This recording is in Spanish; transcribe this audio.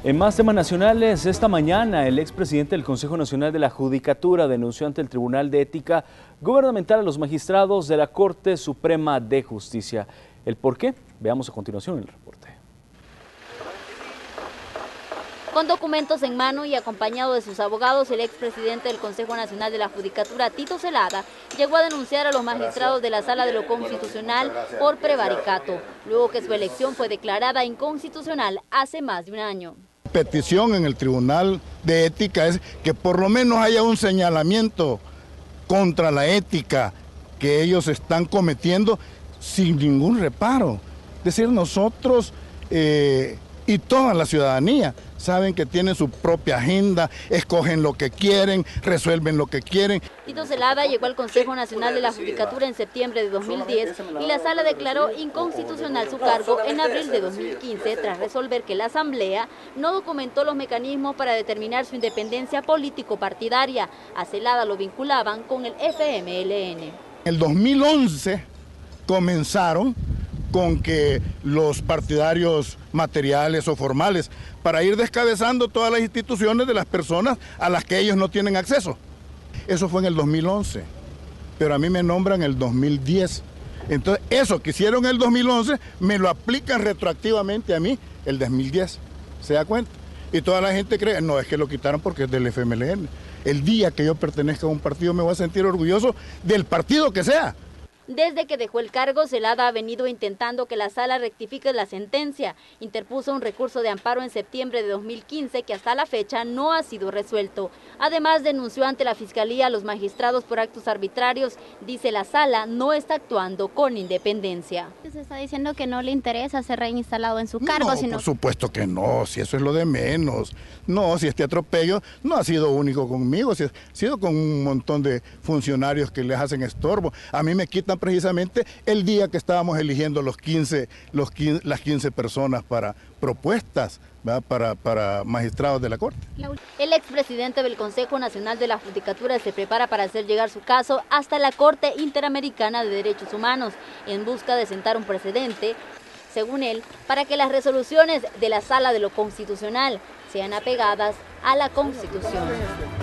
En más temas nacionales, esta mañana el expresidente del Consejo Nacional de la Judicatura denunció ante el Tribunal de Ética Gubernamental a los magistrados de la Corte Suprema de Justicia. ¿El por qué? Veamos a continuación el reporte. Con documentos en mano y acompañado de sus abogados, el expresidente del Consejo Nacional de la Judicatura, Tito Celada, llegó a denunciar a los magistrados de la Sala de lo Constitucional por prevaricato, luego que su elección fue declarada inconstitucional hace más de un año. Petición en el Tribunal de Ética es que por lo menos haya un señalamiento contra la ética que ellos están cometiendo sin ningún reparo. Es decir, nosotros y toda la ciudadanía saben que tienen su propia agenda, escogen lo que quieren, resuelven lo que quieren. Tito Celada llegó al Consejo Nacional de la Judicatura en septiembre de 2010 y la Sala declaró inconstitucional su cargo en abril de 2015 tras resolver que la Asamblea no documentó los mecanismos para determinar su independencia político-partidaria. A Celada lo vinculaban con el FMLN. En el 2011 comenzaron con que los partidarios materiales o formales, para ir descabezando todas las instituciones de las personas a las que ellos no tienen acceso. Eso fue en el 2011, pero a mí me nombran en el 2010. Entonces, eso que hicieron en el 2011, me lo aplican retroactivamente a mí el 2010. ¿Se da cuenta? Y toda la gente cree, no, es que lo quitaron porque es del FMLN. El día que yo pertenezca a un partido me voy a sentir orgulloso del partido que sea. Desde que dejó el cargo, Celada ha venido intentando que la Sala rectifique la sentencia. Interpuso un recurso de amparo en septiembre de 2015 que hasta la fecha no ha sido resuelto. Además, denunció ante la Fiscalía a los magistrados por actos arbitrarios. Dice la Sala no está actuando con independencia. Se está diciendo que no le interesa ser reinstalado en su cargo. No, por supuesto que no, si eso es lo de menos. No, si este atropello no ha sido único conmigo, si ha sido con un montón de funcionarios que les hacen estorbo. A mí me quitan precisamente el día que estábamos eligiendo las 15 personas para propuestas, ¿verdad? para magistrados de la Corte. El expresidente del Consejo Nacional de la Judicatura se prepara para hacer llegar su caso hasta la Corte Interamericana de Derechos Humanos en busca de sentar un precedente, según él, para que las resoluciones de la Sala de lo Constitucional sean apegadas a la Constitución.